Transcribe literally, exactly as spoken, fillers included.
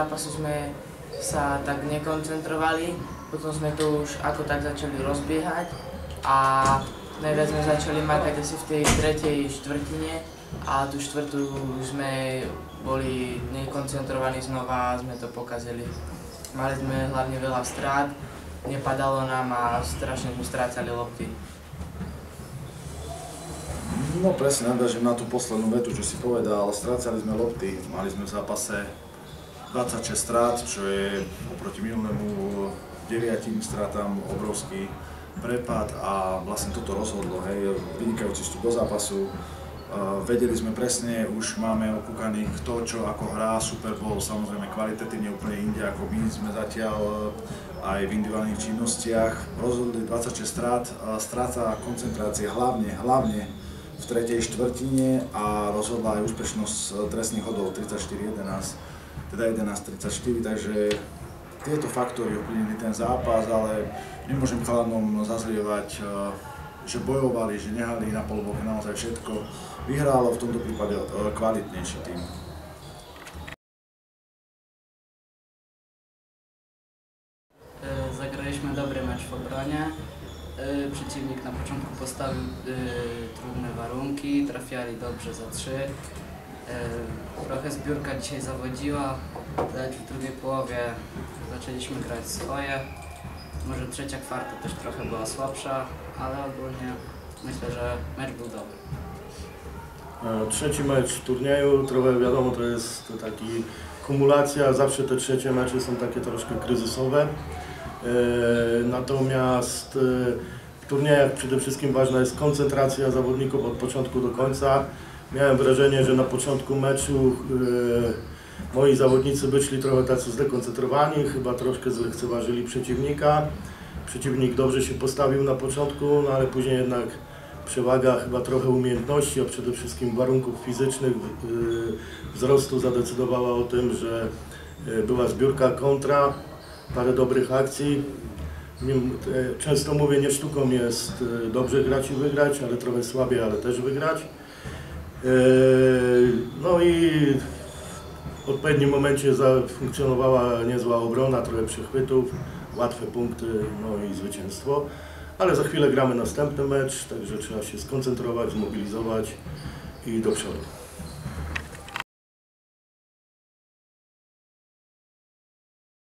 zápasu sme sa tak nekoncentrovali, potom sme to už ako tak začali rozbiehať a najviac sme začali makať asi v tej tretej štvrtine a tú štvrtú sme boli nekoncentrovaní znova a sme to pokazili. Mali sme hlavne veľa strát, nepadalo nám a strašne sme strácali lopty. No presne, nadviažem na tú poslednú vetu, čo si povedal, strácali sme lopty, mali sme v zápase dvadsaťšesť strát, čo je oproti minulému deviatim stratám obrovský prepad a vlastne toto rozhodlo, hej, vynikajúci vstup do zápasu. Uh, vedeli sme presne, už máme okúkaných to, čo ako hrá Super Bowl, samozrejme kvalitatívne úplne inde, ako my sme zatiaľ aj v individuálnych činnostiach. Rozhodli dvadsaťšesť strát, uh, stráca koncentrácia hlavne, hlavne v tretej štvrtine a rozhodla aj úspešnosť trestných hodov tridsaťštyri jedenásť, teda jedenásť tridsaťštyri, takže tieto faktory ovplyvnili ten zápas, ale nemôžem chalanom zazlievať, že bojovali, že nehali na poloboke naozaj všetko. Vyhrálo v tomto prípade kvalitnejší tým. Zagraliśmy dobry mecz w obronie. Przeciwnik na początku postawił trudne warunki, trafiali dobrze za trzy. Trochę zbiórka dzisiaj zawodziła, lecz w drugiej połowie zaczęliśmy grać swoje. Może trzecia kwarta też trochę była słabsza, ale ogólnie myślę, że mecz był dobry. Trzeci mecz turnieju, trochę wiadomo, to jest taki kumulacja, zawsze te trzecie mecze są takie troszkę kryzysowe. Natomiast w turniejach przede wszystkim ważna jest koncentracja zawodników od początku do końca. Miałem wrażenie, że na początku meczu moi zawodnicy wyszli trochę tacy zdekoncentrowani, chyba troszkę zlekceważyli przeciwnika. Przeciwnik dobrze się postawił na początku, no ale później jednak przewaga chyba trochę umiejętności, a przede wszystkim warunków fizycznych wzrostu zadecydowała o tym, że była zbiórka kontra, parę dobrych akcji. Często mówię, nie sztuką jest dobrze grać i wygrać, ale trochę słabiej, ale też wygrać. No i w odpowiednim momencie zafunkcjonowała niezła obrona, trochę przechwytów, łatwe punkty, no i zwycięstwo. Ale za chwilę gramy następny mecz, także trzeba się skoncentrować, zmobilizować i do przodu.